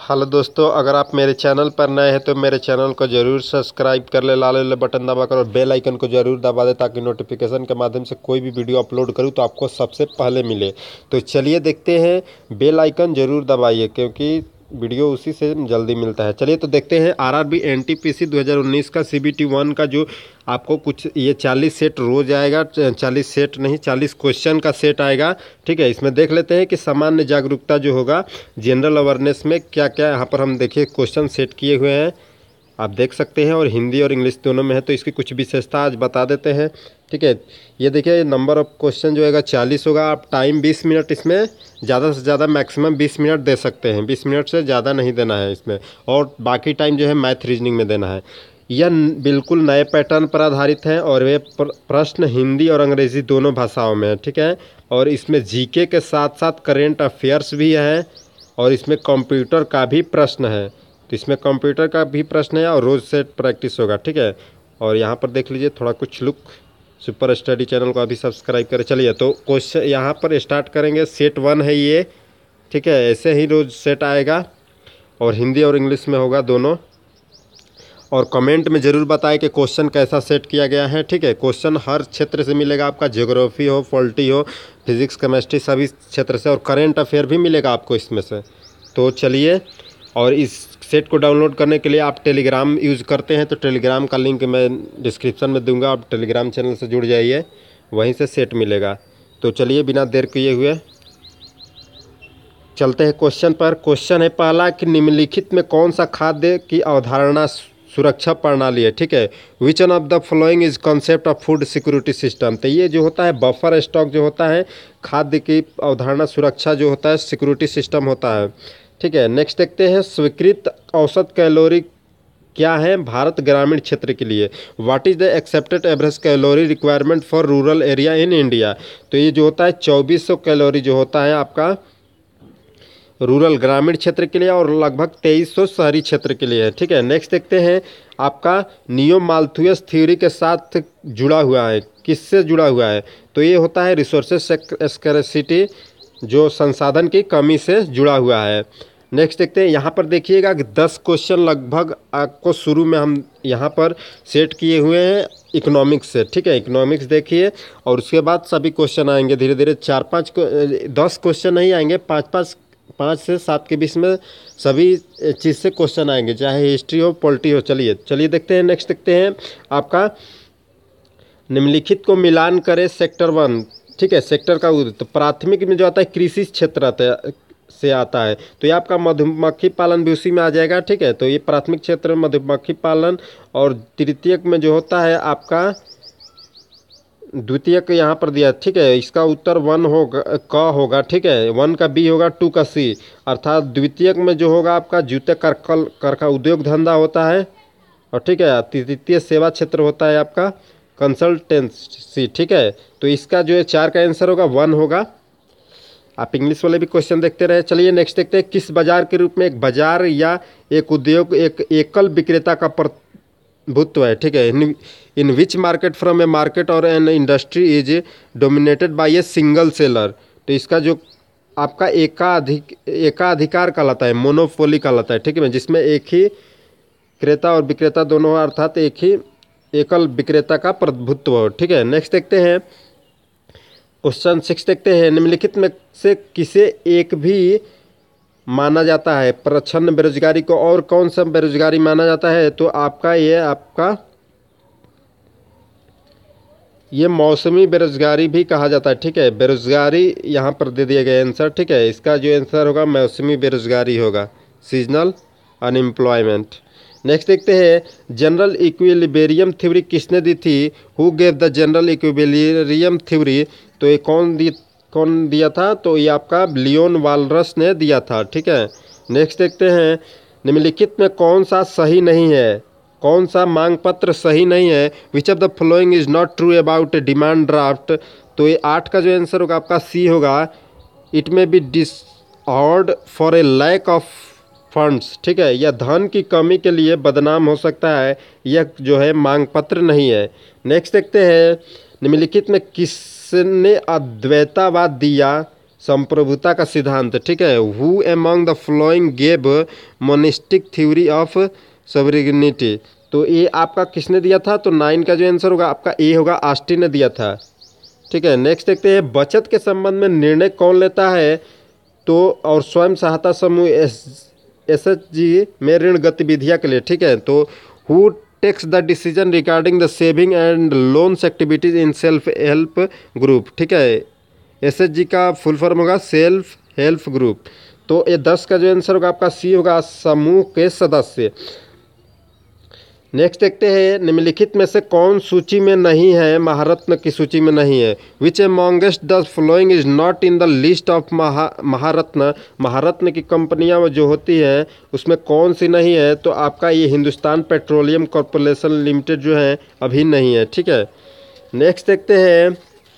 Hello दोस्तों, अगर आप मेरे चैनल पर नए हैं तो मेरे चैनल को ज़रूर सब्सक्राइब कर ले, लाल वाले बटन दबाकर और बेल आइकन को ज़रूर दबा दे ताकि नोटिफिकेशन के माध्यम से कोई भी वीडियो अपलोड करूं तो आपको सबसे पहले मिले। तो चलिए देखते हैं, बेल आइकन ज़रूर दबाइए क्योंकि वीडियो उसी से जल्दी मिलता है। चलिए तो देखते हैं आरआरबी एनटीपीसी 2019 का सीबीटी 1 का जो आपको कुछ ये 40 सेट रोज आएगा, 40 सेट नहीं 40 क्वेश्चन का सेट आएगा। ठीक है, इसमें देख लेते हैं कि सामान्य जागरूकता जो होगा जनरल अवेयरनेस में क्या क्या यहाँ पर हम देखिए क्वेश्चन सेट किए हुए हैं, आप देख सकते हैं और हिंदी और इंग्लिश दोनों में है। तो इसकी कुछ विशेषता आज बता देते हैं। ठीक है, ये देखिए नंबर ऑफ क्वेश्चन जो है 40 होगा। आप टाइम 20 मिनट इसमें ज़्यादा से ज़्यादा मैक्सिमम 20 मिनट दे सकते हैं, 20 मिनट से ज़्यादा नहीं देना है इसमें, और बाकी टाइम जो है मैथ रीजनिंग में देना है। यह बिल्कुल नए पैटर्न पर आधारित है और वे प्रश्न हिंदी और अंग्रेज़ी दोनों भाषाओं में है। ठीक है, और इसमें जीके के साथ साथ करेंट अफेयर्स भी है और इसमें कंप्यूटर का भी प्रश्न है। तो इसमें कंप्यूटर का भी प्रश्न है और रोज़ सेट प्रैक्टिस होगा। ठीक है, और यहाँ पर देख लीजिए थोड़ा कुछ लुक। सुपर स्टडी चैनल को अभी सब्सक्राइब करें। चलिए तो क्वेश्चन यहाँ पर स्टार्ट करेंगे। सेट 1 है ये। ठीक है, ऐसे ही रोज़ सेट आएगा और हिंदी और इंग्लिश में होगा दोनों। और कमेंट में ज़रूर बताएं कि क्वेश्चन कैसा सेट किया गया है। ठीक है, क्वेश्चन हर क्षेत्र से मिलेगा आपका, ज्योग्राफी हो, पॉलिटी हो, फिजिक्स, केमिस्ट्री, सभी क्षेत्र से, और करेंट अफेयर भी मिलेगा आपको इसमें से। तो चलिए, और इस सेट को डाउनलोड करने के लिए आप टेलीग्राम यूज़ करते हैं तो टेलीग्राम का लिंक मैं डिस्क्रिप्शन में दूंगा, आप टेलीग्राम चैनल से जुड़ जाइए, वहीं से सेट मिलेगा। तो चलिए बिना देर किए हुए चलते हैं क्वेश्चन पर। क्वेश्चन है पहला कि निम्नलिखित में कौन सा खाद्य की अवधारणा सुरक्षा प्रणाली है। ठीक है, which one of the following is concept of food security system. तो ये जो होता है बफर स्टॉक जो होता है, खाद्य की अवधारणा सुरक्षा जो होता है सिक्योरिटी सिस्टम होता है। ठीक है, नेक्स्ट देखते हैं स्वीकृत औसत कैलोरी क्या है भारत ग्रामीण क्षेत्र के लिए। What is the accepted average calorie requirement for rural area in India. तो ये जो होता है 2400 कैलोरी जो होता है आपका रूरल ग्रामीण क्षेत्र के लिए और लगभग 2300 शहरी क्षेत्र के लिए है। ठीक है, नेक्स्ट देखते हैं आपका नियो माल्थुयस थ्योरी के साथ जुड़ा हुआ है, किससे जुड़ा हुआ है। तो ये होता है रिसोर्सेस स्कैर्सिटी, जो संसाधन की कमी से जुड़ा हुआ है। नेक्स्ट देखते हैं, यहाँ पर देखिएगा कि 10 क्वेश्चन लगभग आपको शुरू में हम यहाँ पर सेट किए हुए हैं इकोनॉमिक्स से। ठीक है, इकोनॉमिक्स देखिए और उसके बाद सभी क्वेश्चन आएंगे धीरे धीरे, 4-5 10 क्वेश्चन नहीं आएंगे, 5 से 7 के बीच में सभी चीज़ से क्वेश्चन आएंगे, चाहे हिस्ट्री हो, पॉलिटी हो। चलिए देखते हैं, नेक्स्ट देखते हैं आपका निम्नलिखित को मिलान करें सेक्टर 1। ठीक है, सेक्टर का तो प्राथमिक में जो आता है कृषि क्षेत्र से आता है, तो ये आपका मधुमक्खी पालन भी उसी में आ जाएगा। ठीक है, तो ये प्राथमिक क्षेत्र में मधुमक्खी पालन, और तृतीयक में जो होता है आपका द्वितीयक यहाँ पर दिया। ठीक है, इसका उत्तर 1 होगा का होगा। ठीक है, 1 का बी होगा, 2 का सी, अर्थात द्वितीयक में जो होगा आपका जूते कर का उद्योग धंधा होता है, और ठीक है तृतीय सेवा क्षेत्र होता है आपका कंसल्टेंसी। ठीक है, तो इसका जो है 4 का आंसर होगा, 1 होगा। आप इंग्लिश वाले भी क्वेश्चन देखते रहे। चलिए नेक्स्ट देखते हैं, किस बाजार के रूप में एक बाजार या एक उद्योग एक एकल विक्रेता का भूत्व है। ठीक है, in which market from a market or an industry is dominated by a single seller. तो इसका जो आपका एकाधिकार कहलाता है, मोनोपोली कहलाता है। ठीक है, जिसमें एक ही क्रेता और विक्रेता दोनों, अर्थात एक ही एकल विक्रेता का प्रभुत्व हो। ठीक है, नेक्स्ट देखते हैं क्वेश्चन 6 देखते हैं, निम्नलिखित में से किसे एक भी माना जाता है प्रच्छन्न बेरोजगारी को, और कौन सा बेरोजगारी माना जाता है। तो आपका ये मौसमी बेरोजगारी भी कहा जाता है। ठीक है, बेरोजगारी यहाँ पर दे दिया गया आंसर। ठीक है, इसका जो आंसर होगा मौसमी बेरोजगारी होगा, सीजनल अनएम्प्लॉयमेंट। नेक्स्ट देखते हैं जनरल इक्विलिब्रियम थ्योरी किसने दी थी। Who gave the general equilibrium theory. तो ये कौन दिया था। तो ये आपका लियोन वालरस ने दिया था। ठीक है, नेक्स्ट देखते हैं निम्नलिखित में कौन सा सही नहीं है, कौन सा मांग पत्र सही नहीं है। Which of the following is not true about demand draft. तो ये 8 का जो आंसर होगा आपका सी होगा, it may be dishonoured for a lack of funds. ठीक है, यह धन की कमी के लिए बदनाम हो सकता है, यह जो है मांग पत्र नहीं है। नेक्स्ट देखते हैं निम्नलिखित में किसने अद्वैतावाद दिया संप्रभुता का सिद्धांत, ठीक है। Who among the following gave monistic theory of sovereignty, तो ये आपका किसने दिया था? तो 9 का जो आंसर होगा आपका ए होगा, ऑस्टिन ने दिया था, ठीक है। नेक्स्ट देखते हैं, बचत के संबंध में निर्णय कौन लेता है? तो और स्वयं सहायता समूह एसएचजी में ऋण गतिविधियां के लिए, ठीक है। तो who takes the decision regarding the saving and loans activities in self help group, ठीक है। एसएचजी का फुल फॉर्म होगा सेल्फ हेल्प ग्रुप। तो ये 10 का जो आंसर होगा आपका सी होगा, समूह के सदस्य। नेक्स्ट देखते हैं, निम्नलिखित में से कौन सूची में नहीं है, महारत्न की सूची में नहीं है? Which amongst the following is not in the list of Maharatna, Maharatna की कंपनियां जो होती हैं उसमें कौन सी नहीं है? तो आपका ये हिंदुस्तान पेट्रोलियम कॉरपोरेशन लिमिटेड जो है अभी नहीं है, ठीक है। नेक्स्ट देखते हैं,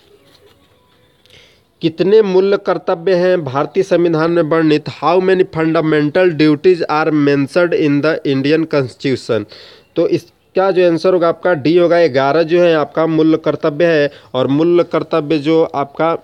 कितने मूल्य कर्तव्य हैं भारतीय संविधान में वर्णित? How many fundamental duties are mentioned in the Indian constitution? तो इसका जो आंसर होगा आपका डी होगा, 11 जो है आपका मूल्य कर्तव्य है। और मूल्य कर्तव्य जो आपका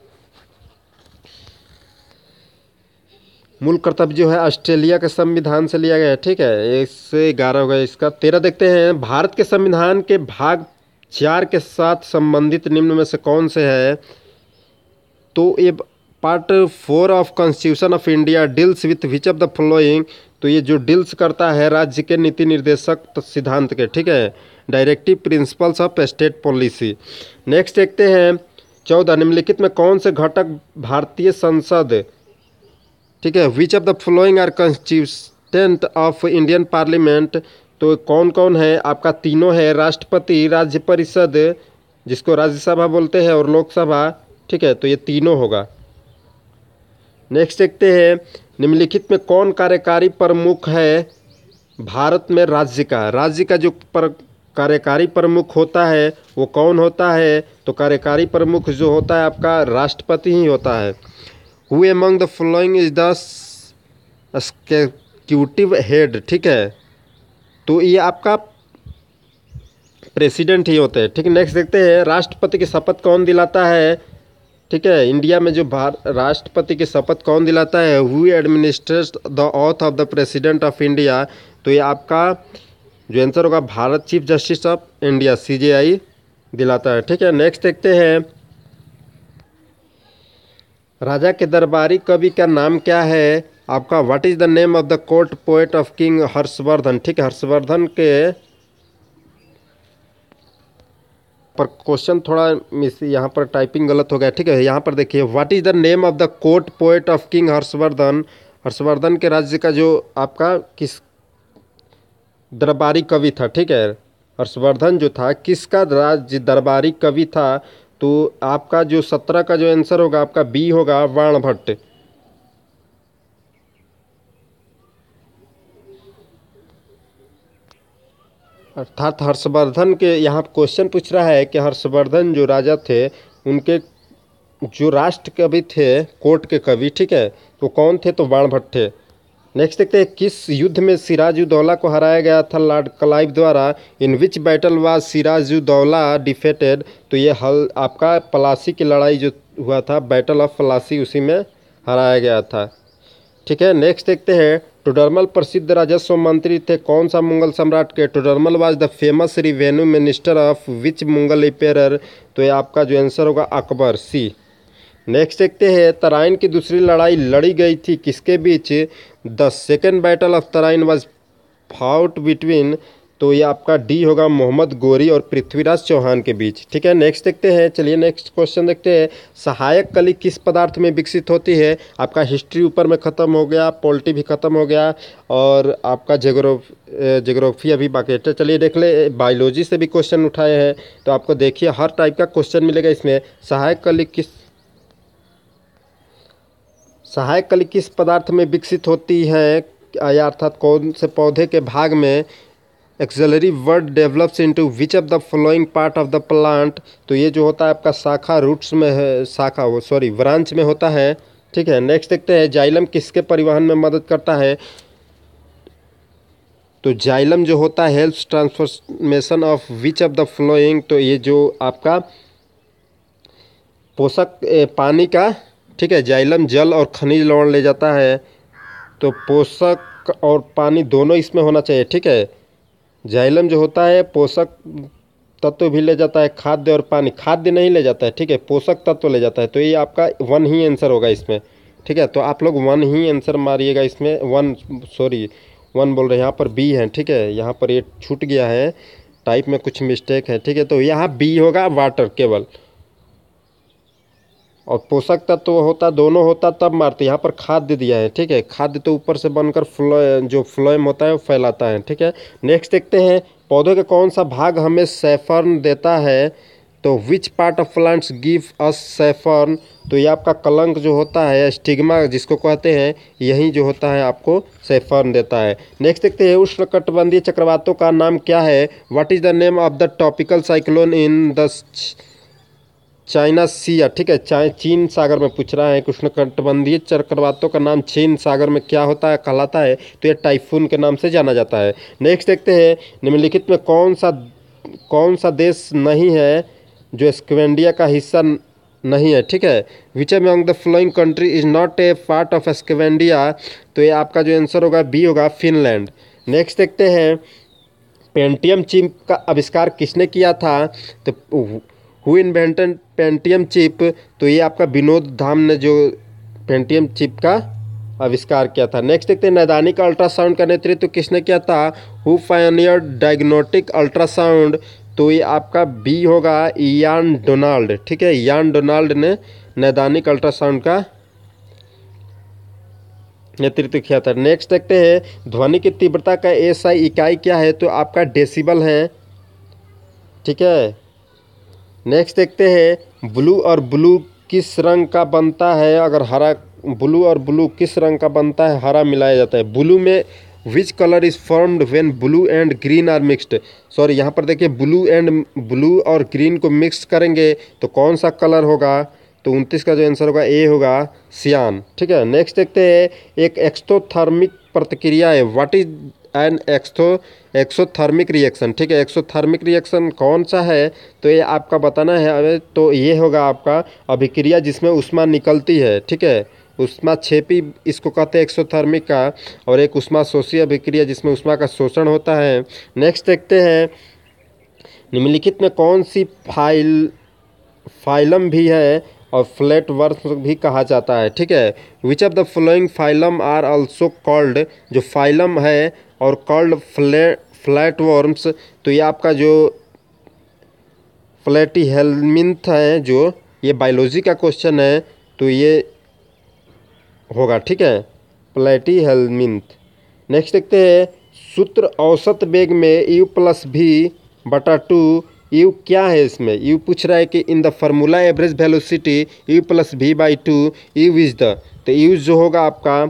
मूल कर्तव्य जो है ऑस्ट्रेलिया के संविधान से लिया गया है, ठीक है। इससे 11 होगा इसका। 13 देखते हैं, भारत के संविधान के भाग 4 के साथ संबंधित निम्न में से कौन से है? तो ये part 4 of constitution of India deals with which of the following? तो ये जो डील्स करता है राज्य के नीति निर्देशक सिद्धांत के, ठीक है, directive principles of state policy. Next देखते हैं, 14, निम्नलिखित में कौन से घटक भारतीय संसद, ठीक है, which of the following are constituent of Indian parliament? तो कौन कौन है आपका? तीनों है, राष्ट्रपति, राज्य परिषद जिसको राज्यसभा बोलते हैं और लोकसभा, ठीक है। तो ये तीनों होगा। नेक्स्ट देखते हैं, निम्नलिखित में कौन कार्यकारी प्रमुख है भारत में राज्य का? राज्य का जो कार्यकारी प्रमुख होता है वो कौन होता है? तो कार्यकारी प्रमुख जो होता है आपका राष्ट्रपति ही होता है। Who among the following is the executive head, ठीक है। तो ये आपका प्रेसिडेंट ही होते हैं, ठीक है। नेक्स्ट देखते हैं, राष्ट्रपति की शपथ कौन दिलाता है? ठीक है, इंडिया में जो राष्ट्रपति की शपथ कौन दिलाता है? Who administrates the oath of the president of India? तो ये आपका जो आंसर होगा Bharat chief justice of India CJI दिलाता है, ठीक है। नेक्स्ट देखते हैं, राजा के दरबारी कवि का नाम क्या है आपका? What is the name of the court poet of king Harshvardhan, ठीक है। हर्षवर्धन के पर क्वेश्चन थोड़ा मिस, यहाँ पर टाइपिंग गलत हो गया, ठीक है। यहाँ पर देखिए, what is the name of the court poet of king Harshvardhan? Harshvardhan के राज्य का जो आपका किस दरबारी कवि था, ठीक है। हर्षवर्धन जो था किसका राज्य दरबारी कवि था? तो आपका जो 17 का जो आंसर होगा आपका बी होगा, बाणभट्ट। अर्थात हर्षवर्धन के यहाँ क्वेश्चन पूछ रहा है कि हर्षवर्धन जो राजा थे उनके जो राष्ट्र कवि थे, कोर्ट के कवि, ठीक है, तो कौन थे? तो बाणभट्ट थे। नेक्स्ट देखते हैं, किस युद्ध में सिराजुद्दौला को हराया गया था लॉर्ड क्लाइव द्वारा? In which battle was Sirajuddaula defeated? तो ये आपका पलासी की लड़ाई जो हुआ था, बैटल ऑफ पलासी, उसी में हराया गया था, ठीक है। नेक्स्ट देखते हैं, टोडरमल प्रसिद्ध राजस्व मंत्री थे कौन सा मुगल सम्राट के? Todarmal was the famous revenue minister of which Mughal empire? तो ये आपका जो आंसर होगा अकबर, सी। नेक्स्ट देखते हैं, तराइन की दूसरी लड़ाई लड़ी गई थी किसके बीच? The second battle of Tarain was fought between, तो ये आपका डी होगा, मोहम्मद गोरी और पृथ्वीराज चौहान के बीच, ठीक है। नेक्स्ट देखते हैं, चलिए नेक्स्ट क्वेश्चन देखते हैं, सहायक कली किस पदार्थ में विकसित होती है? आपका हिस्ट्री ऊपर में ख़त्म हो गया, पॉलिटी भी ख़त्म हो गया और आपका जोग्राफी अभी बाकी है। चलिए देख ले, बायोलॉजी से भी क्वेश्चन उठाए हैं, तो आपको देखिए हर टाइप का क्वेश्चन मिलेगा इसमें। सहायक कली किस पदार्थ में विकसित होती है, अर्थात कौन से पौधे के भाग में? Axillary word develops into which of the following part of the plant? तो ये जो होता है आपका शाखा, रूट्स में है, ब्रांच में होता है, ठीक है। नेक्स्ट देखते हैं, जाइलम किसके परिवहन में मदद करता है? तो जाइलम जो होता है helps transformation of which of the following? तो ये जो आपका पोषक पानी का, ठीक है। जाइलम जल और खनिज लवण ले जाता है, तो पोषक और पानी दोनों इसमें होना चाहिए, ठीक है। जाइलम जो होता है पोषक तत्व भी ले जाता है, खाद्य और पानी, खाद्य नहीं ले जाता है, ठीक है, पोषक तत्व ले जाता है। तो ये आपका वन ही आंसर होगा इसमें, ठीक है। तो आप लोग वन ही आंसर मारिएगा इसमें, वन, सॉरी वन बोल रहे हैं, यहाँ पर बी है, ठीक है। यहाँ पर ये छूट गया है, टाइप में कुछ मिस्टेक है, ठीक है। तो यहाँ बी होगा वाटर केवल, और पोषक तत्व होता दोनों होता तब मारते, यहाँ पर खाद्य दिया है, ठीक है। खाद्य तो ऊपर से बनकर जो फ्लोएम होता है वो फैलाता है, ठीक है। नेक्स्ट देखते हैं, पौधे का कौन सा भाग हमें सैफरन देता है, तो which part of plants give us saffron, तो ये आपका कलंक जो होता है, स्टिग्मा जिसको कहते हैं, यही जो होता है आपको सैफरन देता है। नेक्स्ट देखते हैं, उष्णकटिबंधीय चक्रवातों का नाम क्या है, what is the name of the tropical cyclone in the China sea, ठीक है, चीन सागर में पूछ रहा है। उष्णकटिबंधीय चक्रवातों का नाम चीन सागर में क्या होता है, कहलाता है, तो ये टाइफून के नाम से जाना जाता है। नेक्स्ट देखते हैं, निम्नलिखित में कौन सा देश नहीं है जो स्कैंडिनेविया का हिस्सा नहीं है, ठीक है। Which among the following country is not a part of Scandinavia, तो ये आपका जो आंसर होगा बी होगा, फिनलैंड। नेक्स्ट देखते हैं, पेंटियम चिप का आविष्कार किसने किया था, तो हु इन्वेंटेड पेंटियम चिप, तो ये आपका विनोद धाम ने जो पेंटियम चिप का आविष्कार किया था। नेक्स्ट देखते हैं, नैदानिक अल्ट्रासाउंड का नेतृत्व किसने किया था, हु पायनियर्ड डायग्नोस्टिक अल्ट्रासाउंड, तो ये आपका बी होगा, इयान डोनाल्ड, ठीक है। इयान डोनाल्ड ने नैदानिक अल्ट्रासाउंड का नेतृत्व किया था। नेक्स्ट देखते हैं, ध्वनि की तीव्रता का एसआई इकाई क्या है, तो आपका डेसिबल है, ठीक है। नेक्स्ट देखते हैं, ब्लू और ब्लू किस रंग का बनता है, अगर हरा, ब्लू और ब्लू किस रंग का बनता है, हरा मिलाया जाता है। ब्लू में which colour is formed when blue and green are mixed, sorry यहाँ पर देखिए ब्लू और ग्रीन को मिक्स करेंगे तो कौन सा कलर होगा, तो 29 का जो आंसर होगा ए होगा, सियान, ठीक है। नेक्स्ट देखते हैं, एक एक्सोथर्मिक प्रतिक्रिया है, what is an exothermic reaction, ठीक है। एक्सोथर्मिक रिएक्शन कौन सा है, तो ये आपका बताना है, तो ये होगा आपका अभिक्रिया जिसमें ऊष्मा निकलती है, ठीक है। ऊष्मा छेपी इसको कहते हैं एक्सोथर्मिक का, और एक ऊष्मा शोषी अभिक्रिया जिसमें ऊष्मा का शोषण होता है। नेक्स्ट देखते हैं, निम्नलिखित में कौन सी फाइलम भी है और फ्लैट वर्म्स भी कहा जाता है, ठीक है। Which of the following phylum are also called, जो फाइलम है और कॉल्ड फ्लैट वर्म्स, तो ये आपका जो प्लेटीहेल्मिन्थ है, जो ये बायोलॉजी का क्वेश्चन है, तो ये होगा, ठीक है, प्लेटीहेल्मिन्थ। नेक्स्ट देखते हैं, सूत्र औसत वेग में u+v/2, यू क्या है इसमें, यू पूछ रहा है कि in the formula average velocity u+v/2, u is the, तो यू जो होगा आपका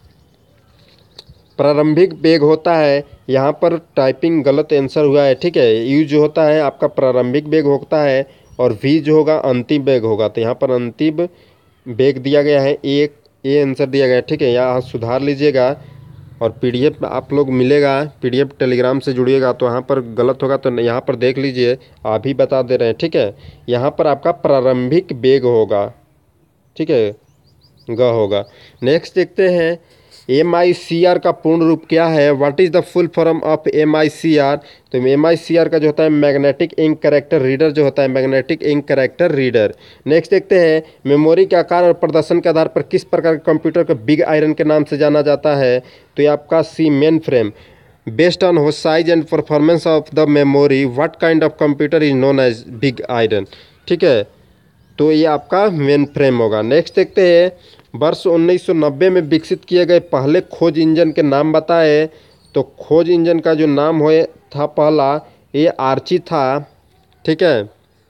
प्रारंभिक वेग होता है, यहाँ पर टाइपिंग गलत आंसर हुआ है, ठीक है। यू जो होता है आपका प्रारंभिक वेग होता है, और वी जो होगा अंतिम वेग होगा, तो यहाँ पर अंतिम वेग दिया गया है, एक ये आंसर दिया गया है, ठीक है। यहाँ सुधार लीजिएगा, और पीडीएफ आप लोग मिलेगा, पीडीएफ टेलीग्राम से जुड़िएगा, तो यहाँ पर गलत होगा तो यहाँ पर देख लीजिए, अभी बता दे रहे हैं, ठीक है। यहाँ पर आपका प्रारंभिक वेग होगा, ठीक है, ग होगा। नेक्स्ट देखते हैं, MICR का पूर्ण रूप क्या है, what is the full form of MICR, तो MICR का जो होता है मैग्नेटिक इंक कैरेक्टर रीडर जो होता है, magnetic ink character reader. Next देखते हैं, मेमोरी के आकार और प्रदर्शन के आधार पर किस प्रकार के कंप्यूटर को बिग आयरन के नाम से जाना जाता है, तो ये आपका C mainframe. Based on how size and performance of the memory what kind of computer is known as big iron, ठीक है, तो ये आपका मेन फ्रेम होगा। नेक्स्ट देखते हैं, वर्ष 1990 में विकसित किए गए पहले खोज इंजन के नाम बताए, तो खोज इंजन का जो नाम हुए था पहला, ये आर्ची था, ठीक है।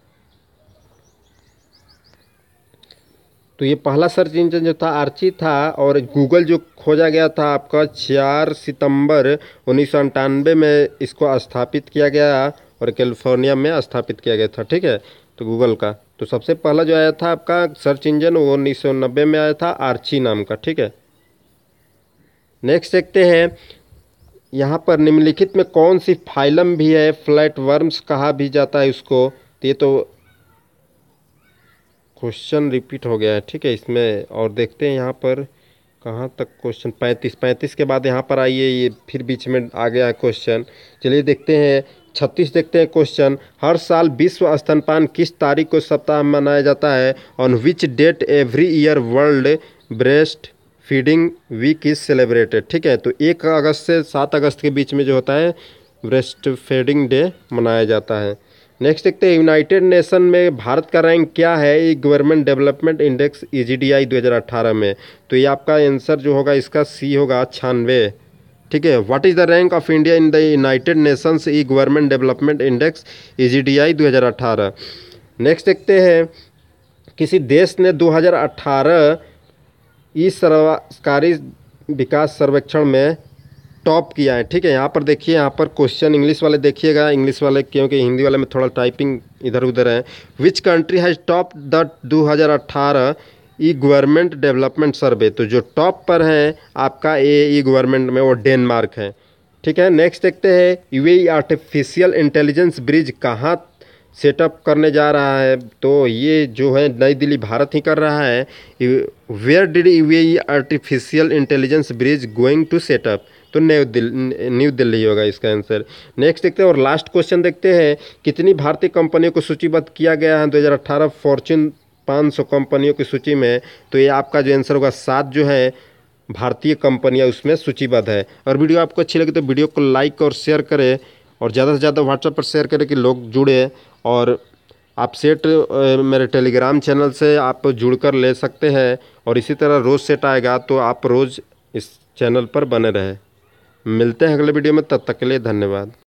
तो ये पहला सर्च इंजन जो था आर्ची था, और गूगल जो खोजा गया था आपका 4 सितंबर 1998 में इसको स्थापित किया गया, और कैलिफोर्निया में स्थापित किया गया था, ठीक है। तो गूगल का तो सबसे पहला जो आया था आपका सर्च इंजन वो 1990 में आया था, आर्ची नाम का, ठीक है। नेक्स्ट देखते हैं, यहाँ पर निम्नलिखित में कौन सी फाइलम भी है, फ्लैट वर्म्स कहा भी जाता है उसको, तो ये तो क्वेश्चन रिपीट हो गया है, ठीक है इसमें। और देखते हैं यहाँ पर कहाँ तक क्वेश्चन, 35 के बाद यहाँ पर आइए, ये फिर बीच में आ गया है क्वेश्चन। चलिए देखते हैं 36 देखते हैं क्वेश्चन। हर साल विश्व स्तनपान किस तारीख को सप्ताह मनाया जाता है? On which date every year world breast feeding week is celebrated. ठीक है, तो 1 अगस्त से 7 अगस्त के बीच में जो होता है ब्रेस्ट फीडिंग डे मनाया जाता है। नेक्स्ट देखते हैं यूनाइटेड नेशन में भारत का रैंक क्या है E government development index EGDI 2018 में? तो ये आपका आंसर जो होगा इसका सी होगा 96। ठीक है, what is the rank of India in the United Nations E government development index EGDI 2018। Next देखते हैं किसी देश ने 2018 ई सरकारी विकास सर्वेक्षण में टॉप किया है। ठीक है, यहाँ पर देखिए, यहाँ पर क्वेश्चन इंग्लिश वाले देखिएगा, इंग्लिश वाले क्योंकि हिंदी वाले में थोड़ा टाइपिंग इधर उधर है। Which country has top the 2018 E government development survey? तो जो टॉप पर है आपका ई गवर्नमेंट में वो डेनमार्क है। ठीक है, नेक्स्ट देखते हैं UAE आर्टिफिशियल इंटेलिजेंस ब्रिज कहाँ सेटअप करने जा रहा है? तो ये जो है नई दिल्ली भारत ही कर रहा है। Where did UAE artificial intelligence bridge going to setup? तो न्यू दिल्ली होगा इसका आंसर। नेक्स्ट देखते हैं और लास्ट क्वेश्चन देखते हैं कितनी भारतीय कंपनियों को सूचीबद्ध किया गया है 2018 फॉर्च्यून 500 कंपनियों की सूची में? तो ये आपका जो आंसर होगा 7 जो है भारतीय कंपनियां उसमें सूचीबद्ध है। और वीडियो आपको अच्छी लगी तो वीडियो को लाइक और शेयर करें और ज़्यादा से ज़्यादा व्हाट्सएप पर शेयर करें कि लोग जुड़े। और आप सेट मेरे टेलीग्राम चैनल से आप जुड़कर ले सकते हैं और इसी तरह रोज़ सेट आएगा तो आप रोज़ इस चैनल पर बने रहें। मिलते हैं अगले वीडियो में, तब तक के लिए धन्यवाद।